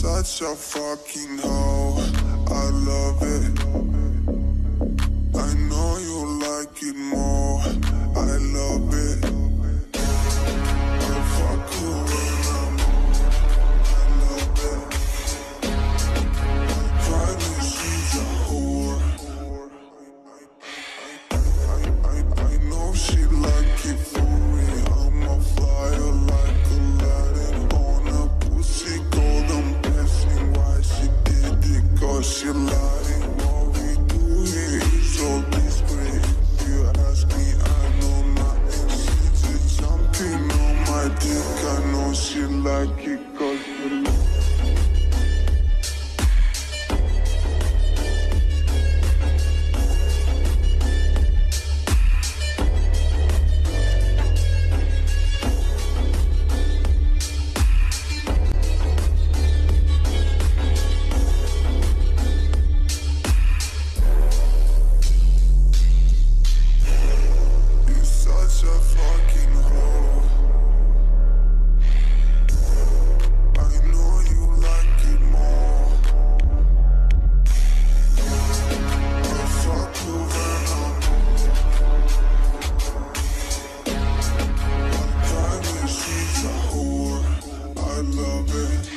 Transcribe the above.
such a fucking hoe, I love it. I know you like it more, I love it. I fuck you when I'm I love it. Try me, she's a whore. I know she like it for me. I'm a flyer like Aladdin on a pussy golden blessing. Why she did it? Cause she lying. What we do here is so discreet. If you ask me, I know nothing. She's just jumping on my dick. I know she like it cause she like it. I love it.